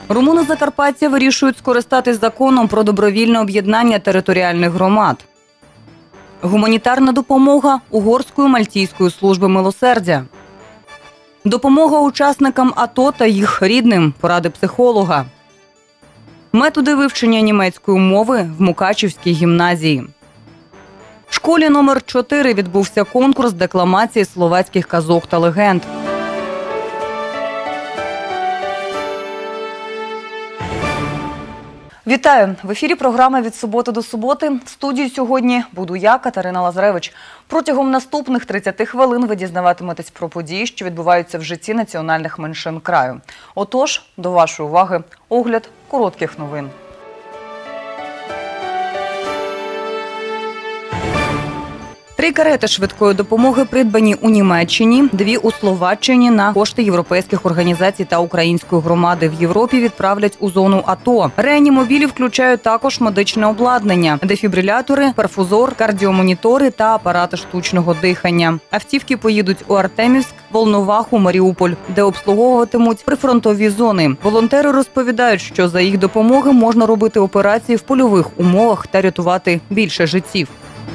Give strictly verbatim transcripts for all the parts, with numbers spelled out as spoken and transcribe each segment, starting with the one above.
Румуни Закарпаття вирішують скористатись законом про добровільне об'єднання територіальних громад. Гуманітарна допомога Угорської Мальтійської служби милосердя. Допомога учасникам АТО та їх рідним, поради психолога. Методи вивчення німецької мови в Мукачівській гімназії. В школі номер чотири відбувся конкурс декламації словацьких казок та легенд. Вітаю! В ефірі програма «Від суботи до суботи». В студії сьогодні буду я, Катерина Лазаревич. Протягом наступних тридцяти хвилин ви дізнаватиметесь про події, що відбуваються в житті національних меншин краю. Отож, до вашої уваги огляд коротких новин. Три карети швидкої допомоги придбані у Німеччині, дві у Словаччині на кошти європейських організацій та української громади в Європі відправлять у зону АТО. Реанімобілі включають також медичне обладнання, дефібрилятори, перфузор, кардіомонітори та апарати штучного дихання. Автівки поїдуть у Артемівськ, Волноваху, Маріуполь, де обслуговуватимуть прифронтові зони. Волонтери розповідають, що за їх допомоги можна робити операції в польових умовах та рятувати більше життів.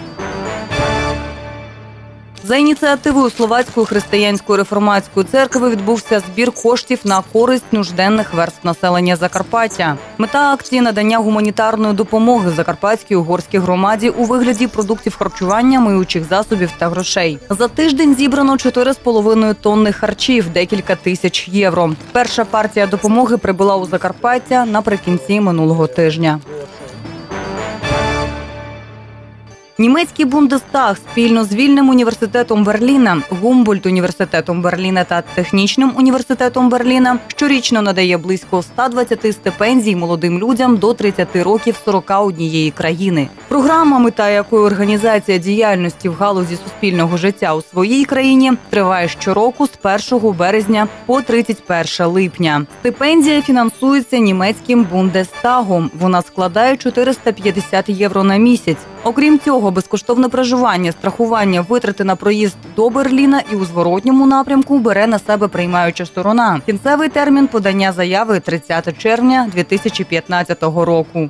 За ініціативою Словацької християнської реформатської церкви відбувся збір коштів на користь нужденних верств населення Закарпаття. Мета акції – надання гуманітарної допомоги Закарпатській угорській громаді у вигляді продуктів харчування, миючих засобів та грошей. За тиждень зібрано чотири з половиною тонни харчів, декілька тисяч євро. Перша партія допомоги прибула у Закарпаття наприкінці минулого тижня. Німецький Бундестаг спільно з Вільним університетом Берліна, Гумбольдт-університетом Берліна та Технічним університетом Берліна щорічно надає близько ста двадцяти стипендій молодим людям до тридцяти років сорока однієї країни. Програма, мета якої організація діяльності в галузі суспільного життя у своїй країні, триває щороку з першого березня по тридцять перше липня. Стипендія фінансується німецьким Бундестагом. Вона складає чотириста п'ятдесят євро на місяць. Окрім цього, безкоштовне проживання, страхування, витрати на проїзд до Берліна і у зворотньому напрямку бере на себе приймаюча сторона. Кінцевий термін подання заяви – тридцяте червня дві тисячі п'ятнадцятого року.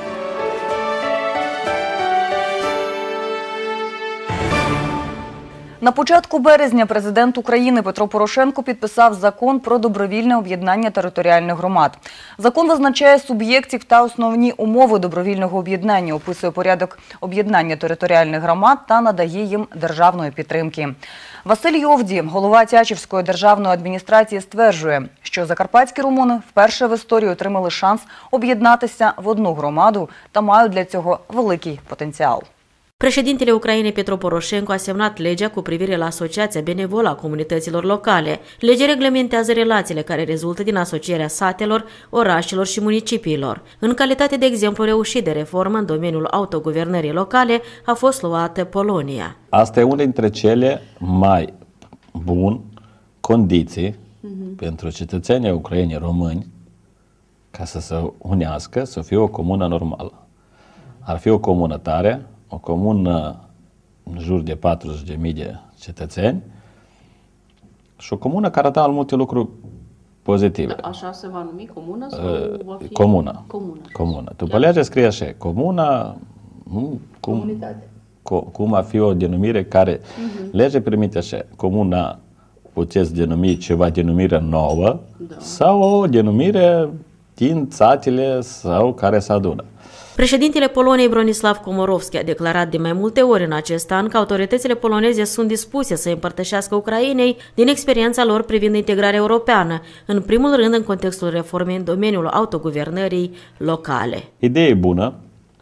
На початку березня президент України Петро Порошенко підписав закон про добровільне об'єднання територіальних громад. Закон визначає суб'єктів та основні умови добровільного об'єднання, описує порядок об'єднання територіальних громад та надає їм державної підтримки. Василь Йовді, голова Тячівської державної адміністрації, стверджує, що закарпатські румуни вперше в історії отримали шанс об'єднатися в одну громаду та мають для цього великий потенціал. Președintele Ucrainei Petro Poroșenko a semnat legea cu privire la Asociația Benevolă a Comunităților Locale. Legea reglementează relațiile care rezultă din asocierea satelor, orașelor și municipiilor. În calitate de exemplu reușit de reformă în domeniul autoguvernării locale a fost luată Polonia. Asta e una dintre cele mai bune condiții uh-huh. pentru cetățenii ucraineni români ca să se unească, să fie o comună normală. Ar fi o comună tare, o comună în jur de patruzeci de mii de cetățeni și o comună care dă multe lucruri pozitive. Așa se va numi comună sau va fi? Comună. Comună. Comună. După lege scrie așa, comună, cum, Comunitate. Cum ar fi o denumire care, uh-huh. legea permite așa, comuna puteți denumi ceva denumire nouă da. Sau o denumire din țatele sau care se adună. Președintele Poloniei Bronislav Komorowski a declarat de mai multe ori în acest an că autoritățile poloneze sunt dispuse să împărtășească Ucrainei din experiența lor privind integrarea europeană, în primul rând în contextul reformei în domeniul autoguvernării locale. Ideea e bună,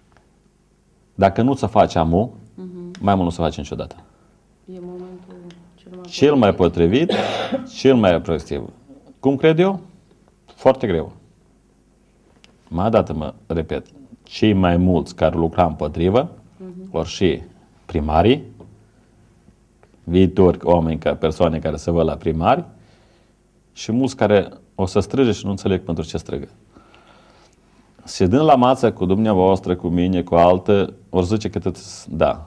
dacă nu se face amu, uh-huh. mai mult nu se face niciodată. E momentul cel mai, cel mai potrivit, cel mai aproximativ. Cum cred eu? Foarte greu. Mai dată mă repet, cei mai mulți care lucrau împotrivă, uh-huh. ori și primarii, viitori oameni, ca persoane care se văd la primari, și mulți care o să strige și nu înțeleg pentru ce strigă. Sedând la masă cu dumneavoastră, cu mine, cu altă, ori zice că tot da.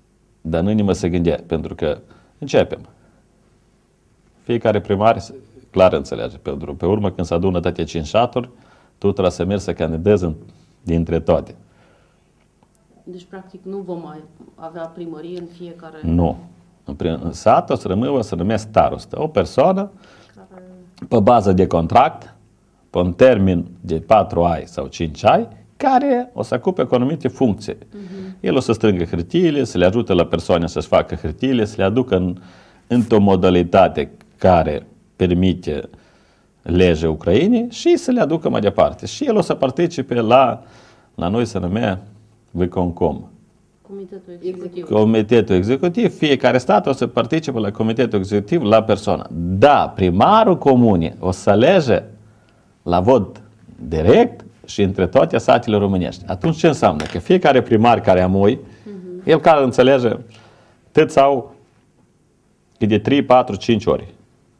Dar nu nimă se gândea, pentru că începem. Fiecare primar clar înțelege. Pentru pe urmă, când se adună toate cinci saturi, tu trebuie să mergi să candidezi în, dintre toate. Deci, practic, nu vom mai avea primărie în fiecare... Nu. În, prim, în sat o să rămâne, o să numesc starostă. O persoană, care... pe bază de contract, pe un termen de patru ani sau cinci ani, care o să ocupe cu anumite funcții. Uh-huh. El o să strângă hârtiile, să le ajute la persoane să-și facă hârtiile, să le aducă în, într-o modalitate care permite legea Ucrainei și să le aducă mai departe. Și el o să participe la, la noi se numea Viconcom. Comitetul executiv. Comitetul executiv, fiecare stat o să participe la comitetul executiv la persoană. Da, primarul comunei o să alege la vot direct și între toate satele românești. Atunci ce înseamnă? Că fiecare primar care amoi, uh-huh. el care înțelege tăt sau de trei, patru, cinci ori.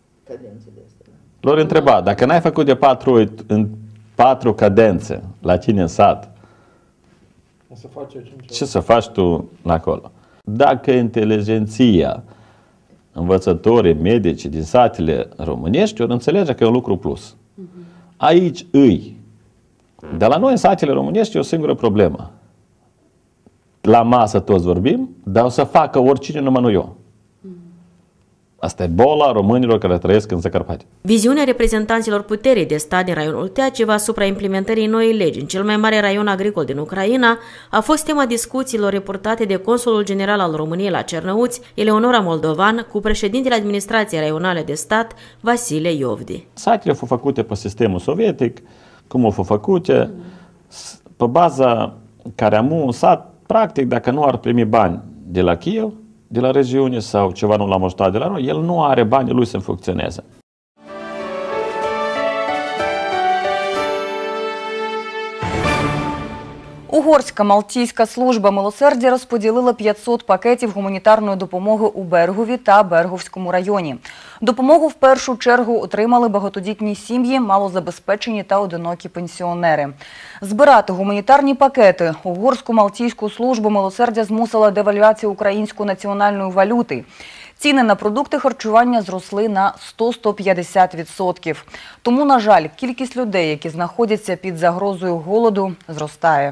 Lor întreba, dacă n-ai făcut de patru, în patru cadențe la tine în sat, o să faci eu cinci ce să faci tu acolo? Dacă inteligenția, învățătorii, medici din satele românești, ori înțelege că e un lucru plus. Uh-huh. Aici îi. De la noi în satele românești e o singură problemă. La masă toți vorbim, dar o să facă oricine, numai nu eu. Asta e bola românilor care trăiesc în Zacarpati. Viziunea reprezentanților puterii de stat din raionul Teaceva asupra implementării noii legi în cel mai mare raion agricol din Ucraina a fost tema discuțiilor reportate de Consulul General al României la Cernăuți, Eleonora Moldovan, cu președintele administrației raionale de stat, Vasile Iovdi. Satele au fost făcute pe sistemul sovietic, cum au fost făcute, pe baza care am un sat, practic, dacă nu ar primi bani de la Kiev, de la regiune sau ceva nu l-am ajutat de la noi, el nu are banii lui să funcționeze. Угорська Малтійська служба милосердя розподілила п'ятсот пакетів гуманітарної допомоги у Бергові та Берговському районі. Допомогу в першу чергу отримали багатодітні сім'ї, малозабезпечені та одинокі пенсіонери. Збирати гуманітарні пакети Угорську Малтійську службу милосердя змусила девальвація української національної валюти. Ціни на продукти харчування зросли на сто - сто п'ятдесят відсотків. Тому, на жаль, кількість людей, які знаходяться під загрозою голоду, зростає.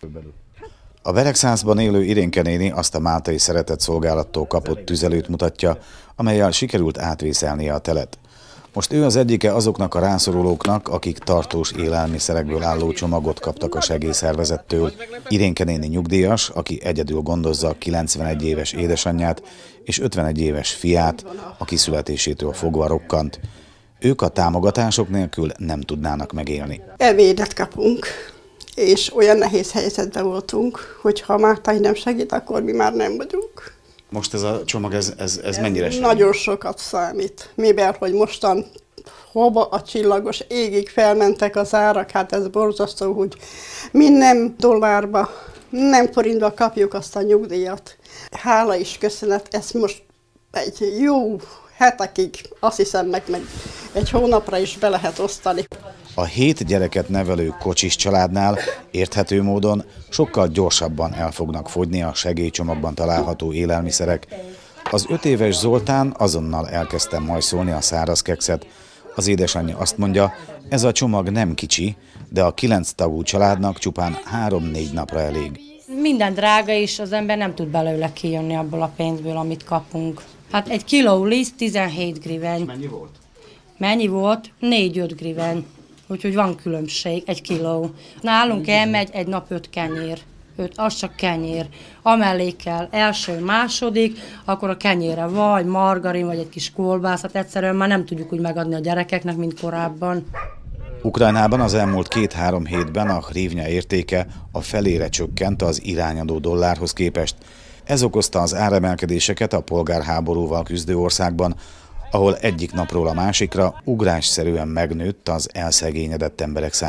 A Beregszázban élő Irénke néni azt a máltai szeretetszolgálattól kapott tüzelőt mutatja, amellyel sikerült átvészelnie a telet. Most ő az egyike azoknak a rászorulóknak, akik tartós élelmiszerekből álló csomagot kaptak a segélyszervezettől. Irénke néni nyugdíjas, aki egyedül gondozza kilencvenegy éves édesanyját és ötvenegy éves fiát, aki születésétől fogva rokkant. Ők a támogatások nélkül nem tudnának megélni. Ebédet kapunk, és olyan nehéz helyzetben voltunk, hogy ha Mártai nem segít, akkor mi már nem vagyunk. Most ez a csomag, ez, ez, ez mennyire segít? Nagyon sokat számít, mivel hogy mostan hova a csillagos égig felmentek az árak, hát ez borzasztó, hogy mi nem dollárba, nem forintba kapjuk azt a nyugdíjat. Hála és köszönet, ezt most egy jó hetekig, azt hiszem meg, meg egy hónapra is be lehet osztani. A hét gyereket nevelő kocsis családnál érthető módon sokkal gyorsabban el fognak fogyni a segélycsomagban található élelmiszerek. Az öt éves Zoltán azonnal elkezdte majszolni a száraz kekszet. Az édesanyja azt mondja, ez a csomag nem kicsi, de a kilenc tagú családnak csupán három-négy napra elég. Minden drága, és az ember nem tud belőle kijönni abból a pénzből, amit kapunk. Hát egy kiló liszt tizenhét griveny. Mennyi volt? Mennyi volt? négy-öt griveny. Úgyhogy van különbség, egy kiló. Nálunk elmegy egy nap öt kenyér. Öt, az csak kenyér. Amellé kell első, második, akkor a kenyére vagy margarin, vagy egy kis kolbászat. Egyszerűen már nem tudjuk úgy megadni a gyerekeknek, mint korábban. Ukrajnában az elmúlt két-három hétben a hrivnya értéke a felére csökkent az irányadó dollárhoz képest. Ez okozta az áremelkedéseket a polgárháborúval küzdő országban, ahol egyik napról a másikra ugrásszerűen megnőtt az elszegényedett emberek száma.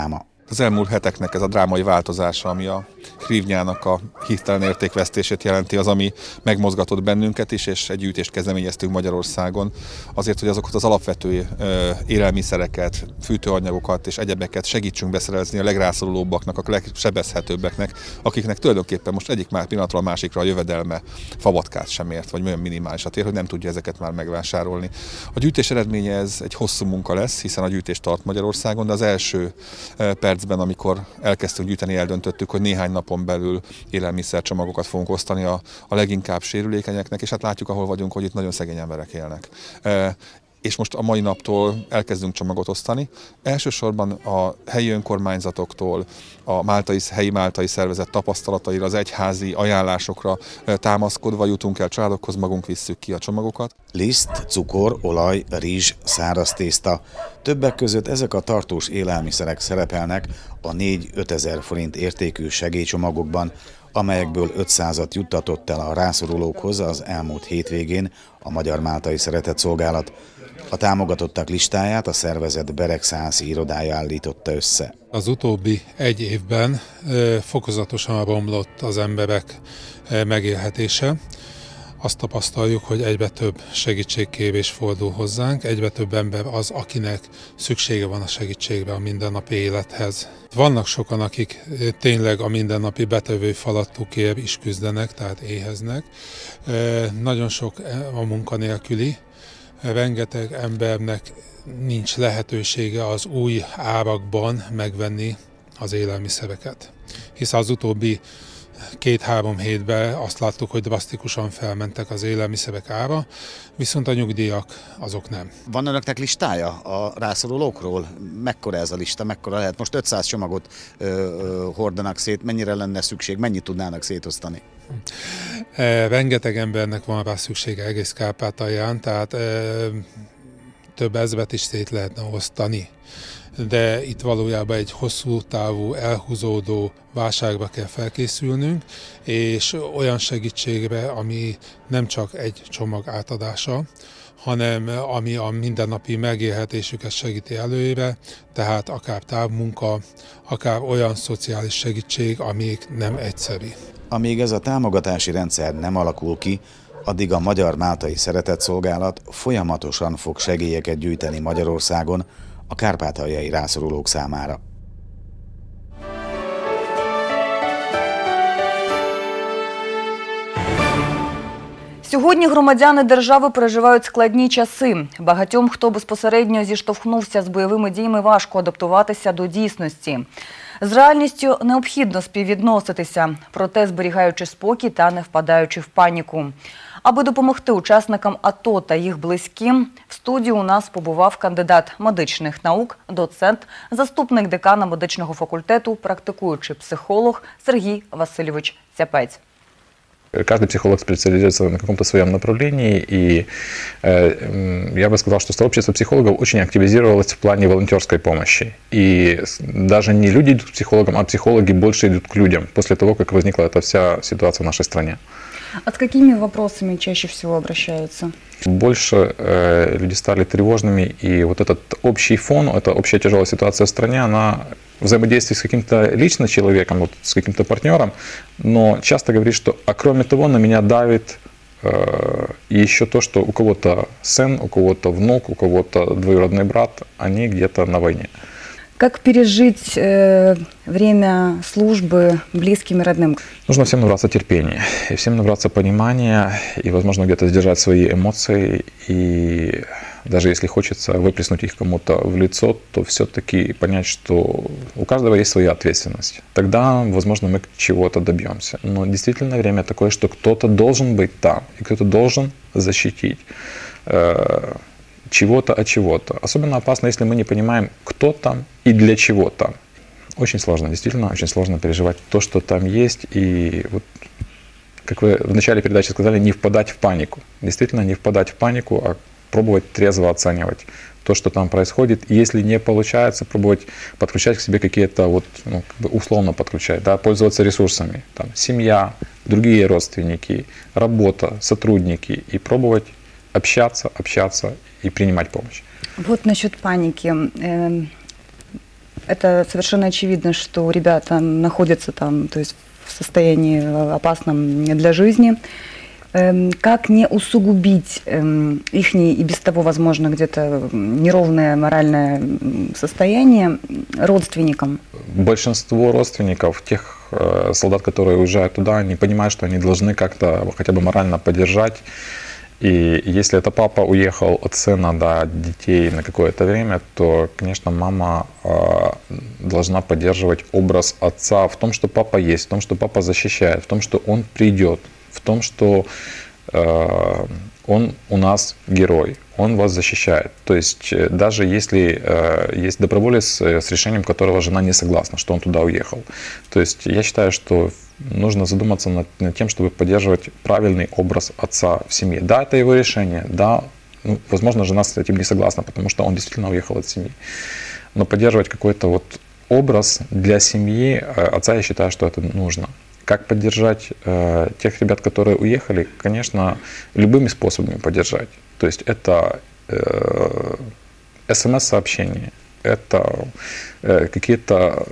Az elmúlt heteknek ez a drámai változása, ami a hrivnyának a hirtelen értékvesztését jelenti, az, ami megmozgatott bennünket is, és egy gyűjtést kezdeményeztünk Magyarországon, azért, hogy azokat az alapvető élelmiszereket, fűtőanyagokat és egyebeket segítsünk beszerezni a legrászorulóbbaknak, a legsebezhetőbbeknek, akiknek tulajdonképpen most egyik már pillanatról a másikra a jövedelme fabatkát sem ért, vagy olyan minimálisat ér, hogy nem tudja ezeket már megvásárolni. A gyűjtés eredménye ez egy hosszú munka lesz, hiszen a gyűjtés tart Magyarországon, de az első percben, amikor elkezdtünk gyűjteni, eldöntöttük, hogy néhány napon belül élelmiszercsomagokat fogunk osztani a, a leginkább sérülékenyeknek, és hát látjuk, ahol vagyunk, hogy itt nagyon szegény emberek élnek. E, és most a mai naptól elkezdünk csomagot osztani. Elsősorban a helyi önkormányzatoktól, a máltai, helyi máltai szervezet tapasztalataira, az egyházi ajánlásokra támaszkodva jutunk el családokhoz, magunk visszük ki a csomagokat. Liszt, cukor, olaj, rizs, száraz tészta. Többek között ezek a tartós élelmiszerek szerepelnek a négy-öt ezer forint értékű segélycsomagokban, amelyekből ötszázat juttatott el a rászorulókhoz az elmúlt hétvégén a Magyar Máltai Szeretetszolgálat. A támogatottak listáját a szervezet Beregszánszí irodája állította össze. Az utóbbi egy évben fokozatosan romlott az emberek megélhetése. Azt tapasztaljuk, hogy egyre több segítségkérés fordul hozzánk, egyre több ember az, akinek szüksége van a segítségre a mindennapi élethez. Vannak sokan, akik tényleg a mindennapi betevő falattukért is küzdenek, tehát éheznek. Nagyon sok a munkanélküli, rengeteg embernek nincs lehetősége az új árakban megvenni az élelmiszereket. Hisz az utóbbi két-három hétben azt láttuk, hogy drasztikusan felmentek az élelmiszerek ára, viszont a nyugdíjak azok nem. Van önöknek listája a rászorulókról? Mekkora ez a lista, mekkora lehet? Most ötszáz csomagot ö, ö, hordanak szét, mennyire lenne szükség, mennyit tudnának szétosztani? E, rengeteg embernek van rá szüksége egész Kárpátalján, tehát e, több ezret is szét lehetne osztani. De itt valójában egy hosszú távú, elhúzódó válságra kell felkészülnünk, és olyan segítségre, ami nem csak egy csomag átadása, hanem ami a mindennapi megélhetésüket segíti előre, tehát akár távmunka, akár olyan szociális segítség, amik nem egyszerű. Amíg ez a támogatási rendszer nem alakul ki, addig a Magyar Máltai Szeretetszolgálat folyamatosan fog segélyeket gyűjteni Magyarországon a kárpátaljai rászorulók számára. Сьогодні громадяни держави переживають складні часи. Багатьом, хто безпосередньо зіштовхнувся з бойовими діями, важко адаптуватися до дійсності. З реальністю необхідно співвідноситися, проте зберігаючи спокій та не впадаючи в паніку. Аби допомогти учасникам АТО та їх близьким, в студії у нас побував кандидат медичних наук, доцент, заступник декана медичного факультету, практикуючий психолог Сергій Васильович Цяпець. Каждый психолог специализируется на каком-то своем направлении, и э, я бы сказал, что сообщество психологов очень активизировалось в плане волонтерской помощи. И даже не люди идут к психологам, а психологи больше идут к людям после того, как возникла эта вся ситуация в нашей стране. А с какими вопросами чаще всего обращаются? Больше э, люди стали тревожными, и вот этот общий фон, эта общая тяжелая ситуация в стране, она взаимодействует с каким-то лично человеком, вот, с каким-то партнером, но часто говорит, что, а кроме того, на меня давит э, еще то, что у кого-то сын, у кого-то внук, у кого-то двоюродный брат, они где-то на войне. Как пережить э, время службы близким и родным? Нужно всем набраться терпения, и всем набраться понимания, и, возможно, где-то сдержать свои эмоции, и даже если хочется выплеснуть их кому-то в лицо, то все-таки понять, что у каждого есть своя ответственность. Тогда, возможно, мы чего-то добьемся. Но действительно время такое, что кто-то должен быть там, и кто-то должен защитить э, чего-то от чего-то. Особенно опасно, если мы не понимаем, кто там и для чего там. Очень сложно, действительно, очень сложно переживать то, что там есть. И вот, как вы в начале передачи сказали, не впадать в панику. Действительно, не впадать в панику, а пробовать трезво оценивать то, что там происходит. Если не получается, пробовать подключать к себе какие-то, вот, ну, как бы условно подключать, да, пользоваться ресурсами. Там, семья, другие родственники, работа, сотрудники. И пробовать общаться, общаться и принимать помощь. Вот насчет паники. Это совершенно очевидно, что ребята находятся там, то есть в состоянии опасном для жизни. Как не усугубить их и без того, возможно, где-то неровное моральное состояние родственникам? Большинство родственников, тех солдат, которые уезжают туда, они понимают, что они должны как-то хотя бы морально поддержать. И если это папа уехал от сына до детей на какое-то время, то, конечно, мама э, должна поддерживать образ отца в том, что папа есть, в том, что папа защищает, в том, что он придет, в том, что э, он у нас герой, он вас защищает. То есть даже если э, есть доброволец, с решением которого жена не согласна, что он туда уехал. То есть я считаю, что нужно задуматься над, над тем, чтобы поддерживать правильный образ отца в семье. Да, это его решение, да, ну, возможно, жена с этим не согласна, потому что он действительно уехал от семьи. Но поддерживать какой-то вот образ для семьи отца, я считаю, что это нужно. Как поддержать э, тех ребят, которые уехали? Конечно, любыми способами поддержать. То есть это э, смс-сообщения, это э, какие-то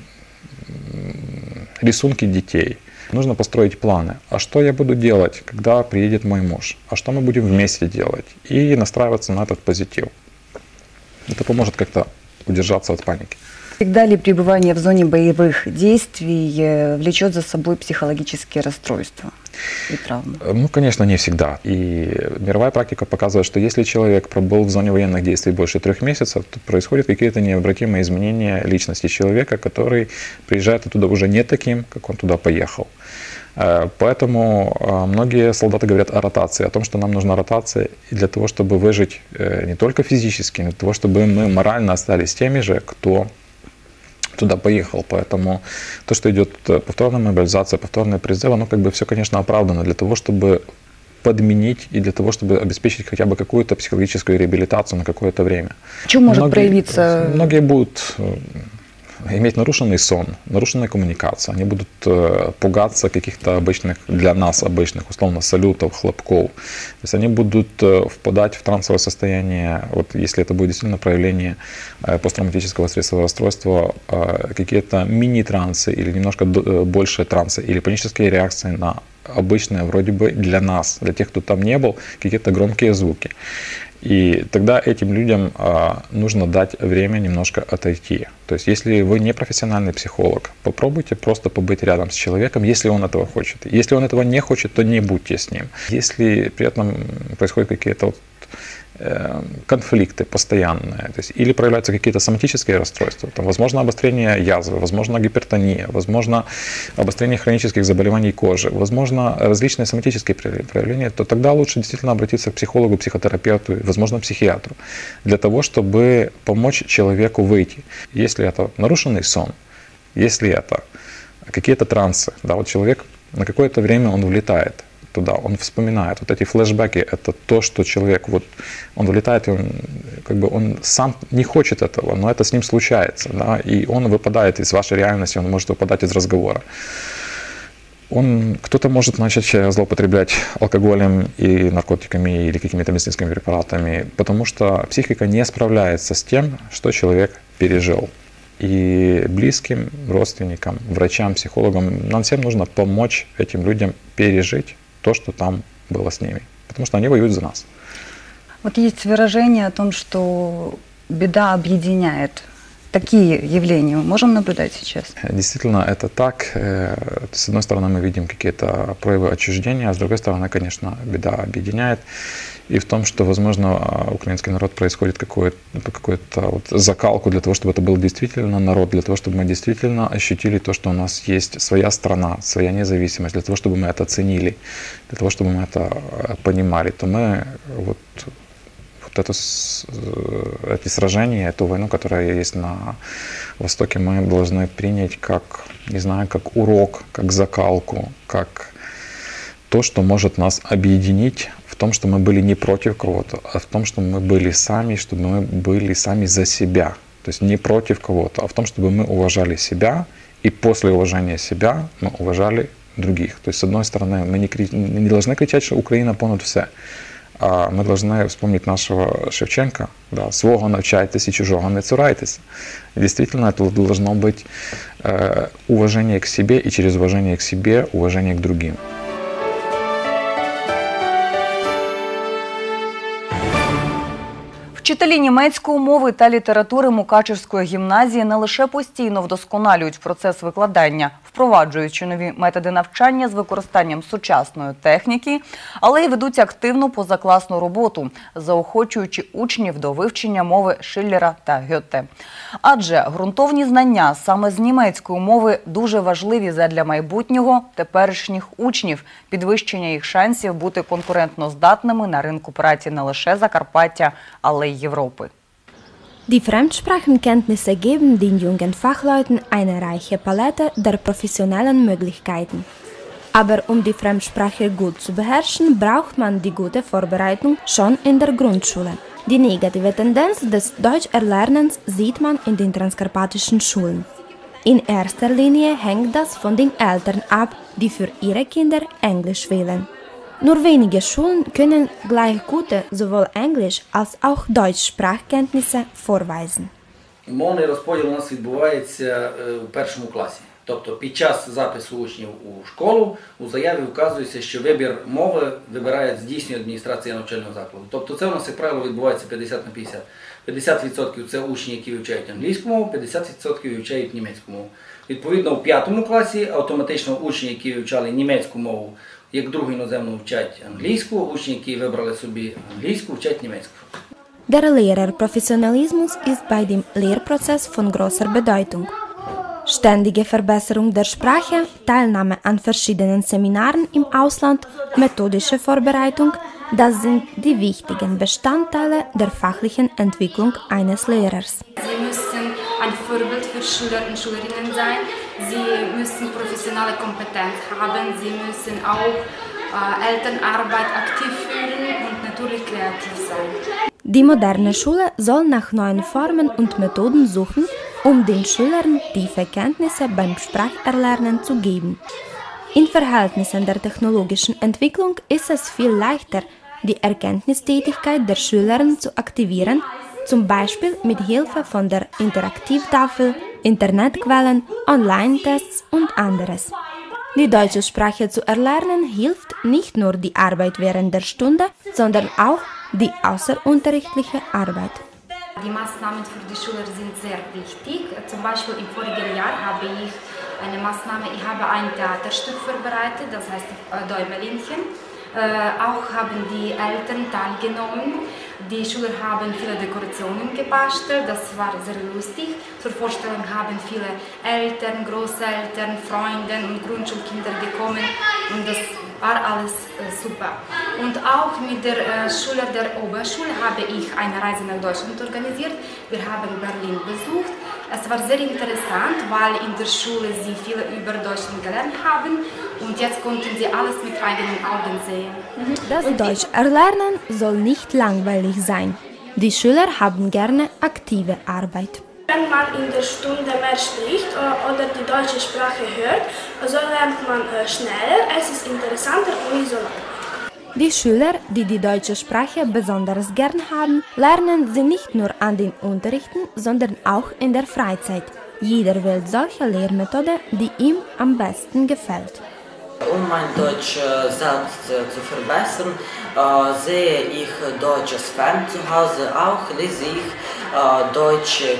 рисунки детей. Нужно построить планы. А что я буду делать, когда приедет мой муж? А что мы будем вместе делать? И настраиваться на этот позитив. Это поможет как-то удержаться от паники. Всегда ли пребывание в зоне боевых действий влечет за собой психологические расстройства и травмы? Ну, конечно, не всегда. И мировая практика показывает, что если человек пробыл в зоне военных действий больше трех месяцев, то происходят какие-то необратимые изменения личности человека, который приезжает оттуда уже не таким, как он туда поехал. Поэтому многие солдаты говорят о ротации, о том, что нам нужна ротация и для того, чтобы выжить не только физически, но для того, чтобы мы морально остались теми же, кто туда поехал. Поэтому то, что идет повторная мобилизация, повторный призыв, оно как бы все, конечно, оправдано для того, чтобы подменить и для того, чтобы обеспечить хотя бы какую-то психологическую реабилитацию на какое-то время. В чем может многие, проявиться? Многие будут иметь нарушенный сон, нарушенная коммуникация, они будут э, пугаться каких-то обычных, для нас обычных, условно, салютов, хлопков. То есть они будут э, впадать в трансовое состояние, вот если это будет действительно проявление э, посттравматического стрессового расстройства, э, какие-то мини-трансы или немножко э, большие трансы, или панические реакции на обычные, вроде бы для нас, для тех, кто там не был, какие-то громкие звуки. И тогда этим людям а, нужно дать время немножко отойти. То есть, если вы не профессиональный психолог, попробуйте просто побыть рядом с человеком, если он этого хочет. Если он этого не хочет, то не будьте с ним. Если при этом происходят какие-то вот, э, конфликты постоянные, то есть, или проявляются какие-то соматические расстройства, там, возможно обострение язвы, возможно гипертония, возможно обострение хронических заболеваний кожи, возможно различные соматические проявления, то тогда лучше действительно обратиться к психологу, психотерапевту, возможно психиатру, для того, чтобы помочь человеку выйти. Если это нарушенный сон, если это какие-то трансы, да, вот человек на какое-то время он влетает туда, он вспоминает. Вот эти флешбеки — это то, что человек, вот, он влетает, и он, как бы, он сам не хочет этого, но это с ним случается, да, и он выпадает из вашей реальности, он может выпадать из разговора. Он, кто-то может начать злоупотреблять алкоголем и наркотиками или какими-то медицинскими препаратами, потому что психика не справляется с тем, что человек пережил. И близким, родственникам, врачам, психологам, нам всем нужно помочь этим людям пережить то, что там было с ними, потому что они воюют за нас. Вот есть выражение о том, что беда объединяет. Такие явления мы можем наблюдать сейчас? Действительно, это так. С одной стороны, мы видим какие-то проявы отчуждения, а с другой стороны, конечно, беда объединяет. И в том, что, возможно, украинский народ происходит какую-то какую-то вот закалку для того, чтобы это был действительно народ, для того, чтобы мы действительно ощутили то, что у нас есть своя страна, своя независимость, для того, чтобы мы это ценили, для того, чтобы мы это понимали, то мы вот Вот это, эти сражения, эту войну, которая есть на Востоке, мы должны принять как, не знаю, как урок, как закалку, как то, что может нас объединить в том, что мы были не против кого-то, а в том, что мы были сами, чтобы мы были сами за себя. То есть не против кого-то, а в том, чтобы мы уважали себя, и после уважения себя мы уважали других. То есть, с одной стороны, мы не, кри... не должны кричать, что Украина понад все. А ми повинні вспомнити нашого Шевченка. Да, свого навчайтесь і чужого не цурайтесь. Дійсно, це должно бути э, уважение к себе и через уважение к себе уважение к другим. Вчителі німецької мови та літератури Мукачевської гімназії не лише постійно вдосконалюють процес викладання, впроваджуючи нові методи навчання з використанням сучасної техніки, але й ведуть активну позакласну роботу, заохочуючи учнів до вивчення мови Шиллера та Гьоте. Адже ґрунтовні знання саме з німецької мови дуже важливі задля майбутнього теперішніх учнів, підвищення їх шансів бути конкурентноздатними на ринку праці не лише Закарпаття, але й Європи. Die Fremdsprachenkenntnisse geben den jungen Fachleuten eine reiche Palette der professionellen Möglichkeiten. Aber um die Fremdsprache gut zu beherrschen, braucht man die gute Vorbereitung schon in der Grundschule. Die negative Tendenz des Deutscherlernens sieht man in den transkarpatischen Schulen. In erster Linie hängt das von den Eltern ab, die für ihre Kinder Englisch wählen. Nur wenige Schulen können gleich gute sowohl Englisch als auch Deutsch-Sprachkenntnisse vorweisen. Мовний розподіл у нас відбувається у першому класі. Тобто під час запису учнів у школу у заяві вказується, що вибір мови вибирає, здійснює адміністрація навчального закладу. Тобто це у нас, як правило, відбувається п'ятдесят на п'ятдесят. п'ятдесят відсотків це учні, які вивчають англійську мову, п'ятдесят відсотків вивчають німецьку мову. Відповідно, у п'ятому класі автоматично учні, які вивчали німецьку мову, як другу іноземну вчать англійську, учні, які вибрали собі англійську, вчать німецьку. Der Lehrerprofessionalismus ist bei dem Lehrprozess von großer Bedeutung. Ständige Verbesserung der Sprache, Teilnahme an verschiedenen Seminaren im Ausland, methodische Vorbereitung, das sind die wichtigen Bestandteile der fachlichen Entwicklung eines Lehrers. Sie müssen ein Vorbild für Schüler und Schülerinnen sein. Sie müssen professionelle Kompetenz haben. Sie müssen auch äh, Elternarbeit aktiv führen und natürlich kreativ sein. Die moderne Schule soll nach neuen Formen und Methoden suchen, um den Schülern tiefe Kenntnisse beim Spracherlernen zu geben. In Verhältnissen der technologischen Entwicklung ist es viel leichter, die Erkenntnistätigkeit der Schüler zu aktivieren, zum Beispiel mit Hilfe von der Interaktivtafel, Internetquellen, Online-Tests und anderes. Die deutsche Sprache zu erlernen hilft nicht nur die Arbeit während der Stunde, sondern auch die außerunterrichtliche Arbeit. Die Maßnahmen für die Schüler sind sehr wichtig. Zum Beispiel im vorigen Jahr habe ich eine Maßnahme, ich habe ein Theaterstück vorbereitet, das heißt Däumelinchen. Äh, auch haben die Eltern teilgenommen. Die Schüler haben viele Dekorationen gebastelt, das war sehr lustig. Zur Vorstellung haben viele Eltern, Großeltern, Freunde und Grundschulkinder gekommen und das war alles äh, super. Und auch mit der äh, Schüler der Oberschule habe ich eine Reise nach Deutschland organisiert. Wir haben Berlin besucht. Es war sehr interessant, weil in der Schule sie viel über Deutschland gelernt haben und jetzt konnten sie alles mit eigenen Augen sehen. Das Deutscherlernen soll nicht langweilig sein. Die Schüler haben gerne aktive Arbeit. Wenn man in der Stunde mehr spricht oder die deutsche Sprache hört, so lernt man schneller, es ist interessanter und nicht so lang. Die Schüler, die die deutsche Sprache besonders gern haben, lernen sie nicht nur an den Unterrichten, sondern auch in der Freizeit. Jeder wählt solche Lehrmethode, die ihm am besten gefällt. Um mein Deutsch selbst zu verbessern, sehe ich deutsches Fern zu Hause, auch lese ich deutsche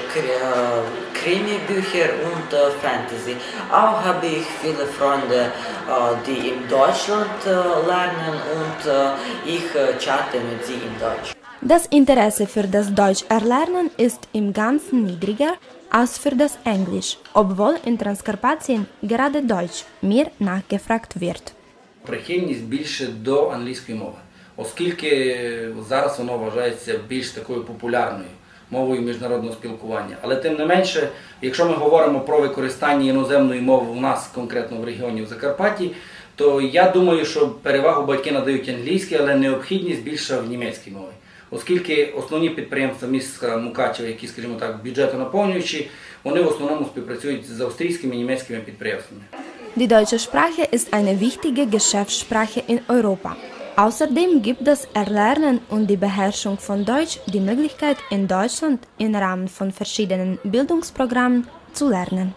Krimi-Bücher und Fantasy. Auch habe ich viele Freunde, die in Deutschland lernen und ich chatte mit sie in Deutsch. Das Interesse für das Deutscherlernen ist im Ganzen niedriger als für das Englisch, obwohl in Transkarpatien gerade Deutsch mehr nachgefragt wird. Прихильність більше до англійської мови, оскільки зараз воно вважається більш такою популярною мовою міжнародного спілкування. Але тим не менше, якщо ми говоримо про використання іноземної мови у нас, конкретно в регіоні в Закарпатті, то я думаю, що перевагу батьки надають англійській, але необхідність більша в німецькій мові. Оскільки основні підприємства міста Мукачева, які, скажімо так, бюджетонаповнюючі, вони в основному співпрацюють з австрійськими і німецькими підприємствами. Die deutsche Sprache ist eine wichtige Geschäftssprache in Europa. Außerdem gibt das Erlernen und die Beherrschung von Deutsch die Möglichkeit, in Deutschland im Rahmen von verschiedenen Bildungsprogrammen zu lernen.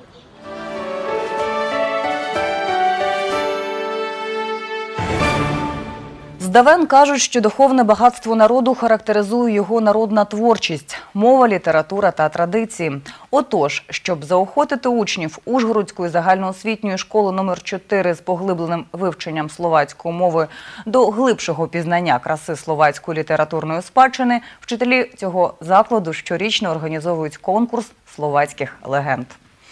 Здавен кажуть, що духовне багатство народу характеризує його народна творчість, мова, література та традиції. Отож, щоб заохотити учнів Ужгородської загальноосвітньої школи номер чотири з поглибленим вивченням словацької мови до глибшого пізнання краси словацької літературної спадщини, вчителі цього закладу щорічно організовують конкурс словацьких легенд.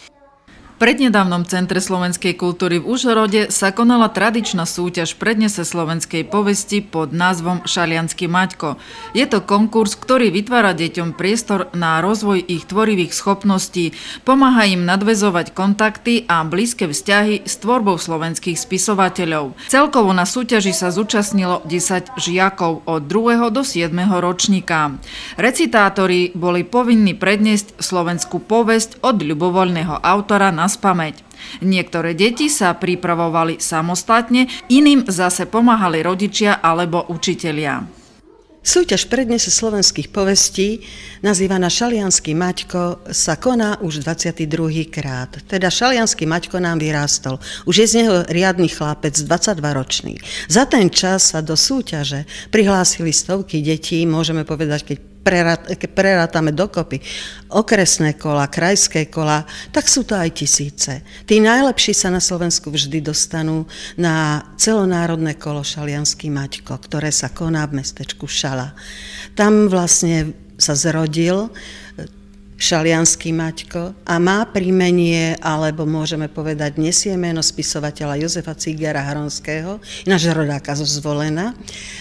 V prednedávnom Centre slovenskej kultúry v Užhorode sa konala tradičná súťaž prednese slovenskej povesti pod názvom Šaliansky Maťko. Je to konkurs, ktorý vytvára deťom priestor na rozvoj ich tvorivých schopností, pomáha im nadväzovať kontakty a blízke vzťahy s tvorbou slovenských spisovateľov. Celkovo na súťaži sa zúčastnilo desať žiakov od druhého do siedmeho ročníka. Recitátori boli povinní predniesť slovenskú povesť od ľubovoľného autora na spamäť. Niektoré deti sa pripravovali samostatne, iným zase pomáhali rodičia alebo učitelia. Súťaž prednese slovenských povestí, nazývaná Šaliansky Maťko, sa koná už dvadsiaty druhý krát. Teda Šaliansky Maťko nám vyrástol. Už je z neho riadny chlapec, dvadsaťdvaročný. Za ten čas sa do súťaže prihlásili stovky detí, môžeme povedať, keď keď prerátame dokopy okresné kola, krajské kola, tak sú to aj tisíce. Tí najlepší sa na Slovensku vždy dostanú na celonárodné kolo Šaliansky Maťko, ktoré sa koná v mestečku Šala. Tam vlastne sa zrodil Šaliansky Maťko a má prímenie, alebo môžeme povedať, nesie meno spisovateľa Jozefa Cígera Hronského, ináč rodáka zo Zvolena.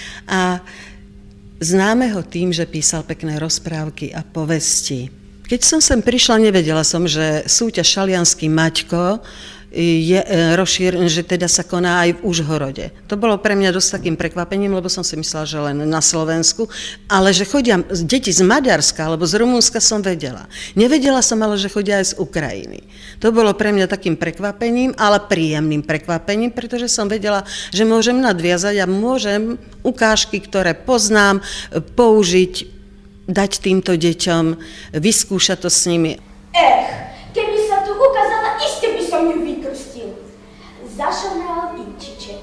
A známe ho tým, že písal pekné rozprávky a povesti. Keď som sem prišla, nevedela som, že súťaž Šaliansky Maťko je rozšírené, že teda sa koná aj v Užhorode. To bolo pre mňa dosť takým prekvapením, lebo som si myslela, že len na Slovensku, ale že chodia deti z Maďarska alebo z Rumunska som vedela. Nevedela som ale, že chodia aj z Ukrajiny. To bolo pre mňa takým prekvapením, ale príjemným prekvapením, pretože som vedela, že môžem nadviazať a môžem ukážky, ktoré poznám, použiť, dať týmto deťom, vyskúšať to s nimi. Ech, keby sa tu ukázala, iste by som ju vykrstil. Zašomrala Pinčiče.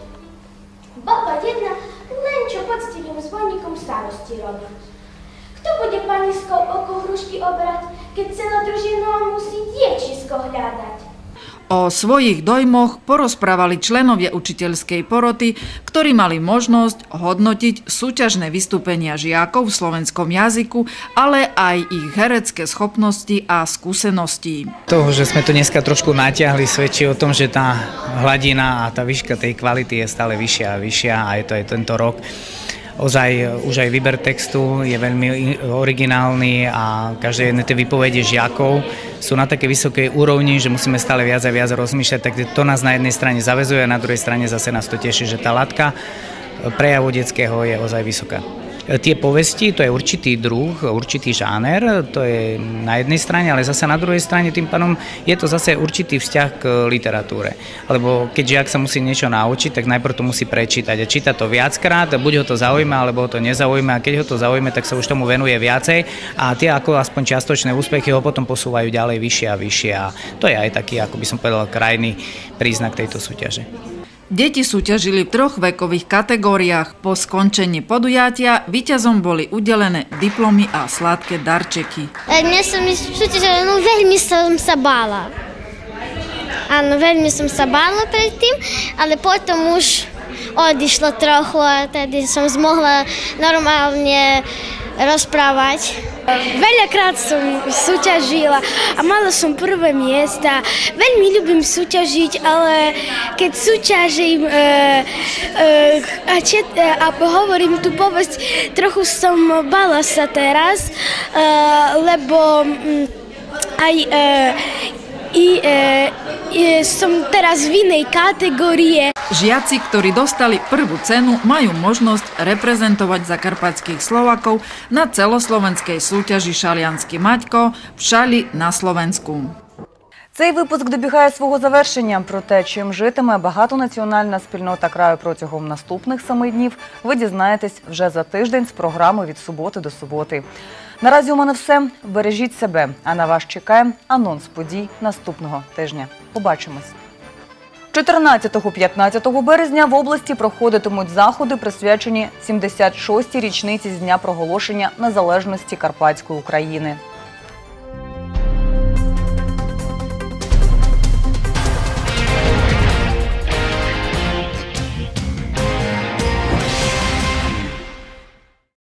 Baba jedna len čo poctivým zvonníkom starosti robí. Kto bude paniskou oko hrušky obrať, keď celá družina musí diečisko hľadať? O svojich dojmoch porozprávali členovia učiteľskej poroty, ktorí mali možnosť hodnotiť súťažné vystúpenia žiakov v slovenskom jazyku, ale aj ich herecké schopnosti a skúsenosti. To, že sme to dneska trošku natiahli, svedčí o tom, že tá hladina a tá výška tej kvality je stále vyššia a vyššia a je to aj tento rok. Ozaj, už aj výber textu je veľmi originálny a každé jedné tie výpovede žiakov sú na také vysokej úrovni, že musíme stále viac a viac rozmýšľať, tak to nás na jednej strane zaväzuje a na druhej strane zase nás to teší, že tá latka prejavu detského je ozaj vysoká. Tie povesti, to je určitý druh, určitý žáner, to je na jednej strane, ale zase na druhej strane tým pádom je to zase určitý vzťah k literatúre. Lebo keď žiak sa musí niečo naučiť, tak najprv to musí prečítať a číta to viackrát, buď ho to zaujíma, alebo ho to nezaujíma a keď ho to zaujíme, tak sa už tomu venuje viacej a tie ako aspoň čiastočné úspechy ho potom posúvajú ďalej vyššie a vyššie a to je aj taký, ako by som povedal, krajný príznak tejto súťaže. Deti súťažili v troch vekových kategóriách. Po skončení podujatia víťazom boli udelené diplomy a sladké darčeky. Dnes som súťažila, no veľmi som sa bála. Áno, veľmi som sa bála predtým, ale potom už odišlo trochu a tedy som zmohla normálne rozprávať. Veľakrát som súťažila a mala som prvé miesta. Veľmi ľúbim súťažiť, ale keď súťažím e, e, a, čet, e, a hovorím tú povesť, trochu som bala sa teraz, e, lebo m, aj e, i, e, e, som teraz v inej kategórie. Žiaci, ktorí dostali prvú cenu, majú možnosť reprezentovať zakarpatských Slovákov na celoslovenskej súťaži Šaliansky Maťko v Šali na Slovensku. Цей випуск добігає свого завершення. Про те, чим житиме багатонаціональна спільнота краю протягом наступних семи днів, ви дізнаєтесь вже за тиждень з програми «Від суботи до суботи». Наразі у мене все. Бережіть себе, а на вас чекає анонс подій наступного тижня. Побачимось. чотирнадцятого-п'ятнадцятого березня в області проходитимуть заходи, присвячені сімдесят шостій річниці з дня проголошення незалежності Карпатської України.